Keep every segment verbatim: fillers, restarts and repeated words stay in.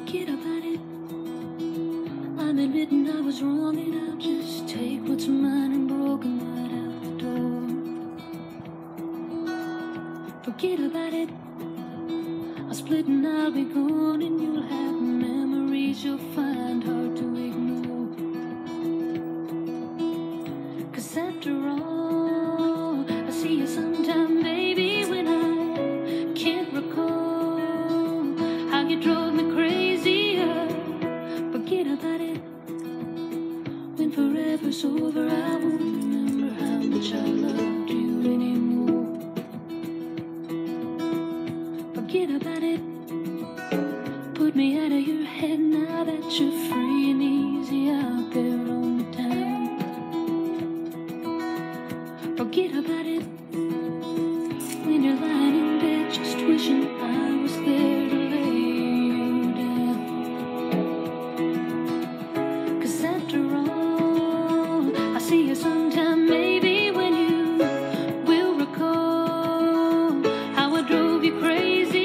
Forget about it. I'm admitting I was wrong, and I'll just take what's mine and broken right out the door. Forget about it. I'll split and I'll be gone, and you'll have memories you'll find hard to ignore. Cause after all, I see you sometime, baby, when I can't recall how you drove me crazier. Forget about it. When forever's over, I won't remember how much I loved you anymore. Forget about it. Put me out of your head now that you're free and easy out there on the town. Forget about it. When you're lying in bed just wishing I was there to lay you down. Cause after all, I see you sometime, maybe, when you will recall how I drove you crazy.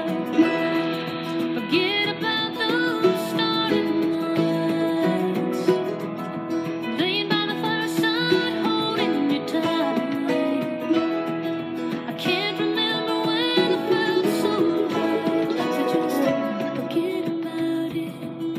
Forget about those starting nights, laying by the fireside, holding you tight. I can't remember when it felt so right, so just forget about it.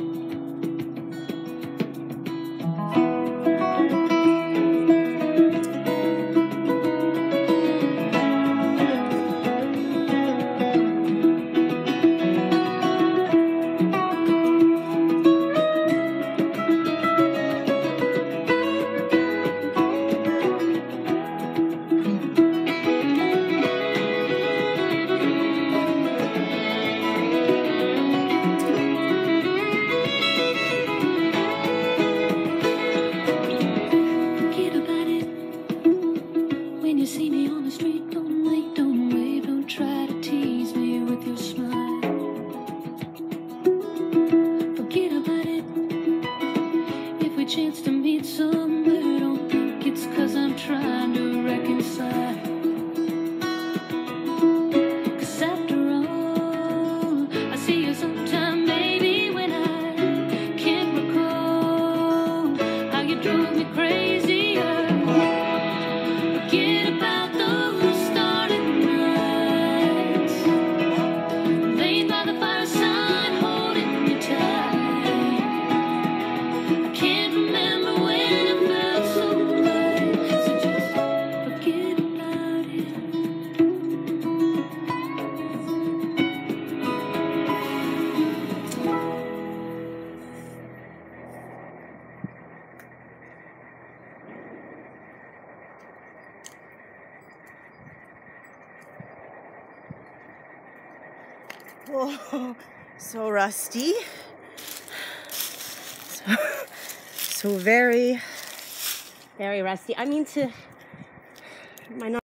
Forget about it. When you see me on the street, don't wait, don't wave, don't try to tease me with your smile. Forget about it. If we chance to meet somewhere, don't think it's cause I'm trying to reconcile. Cause after all, I see you sometime, baby, when I can't recall how you drove me crazier. Forget about those starting nights, laying by the fireside, holding you tight. I can't remember when it felt so right, so just forget about it. Oh, so rusty. So, so very, very rusty. I mean, to my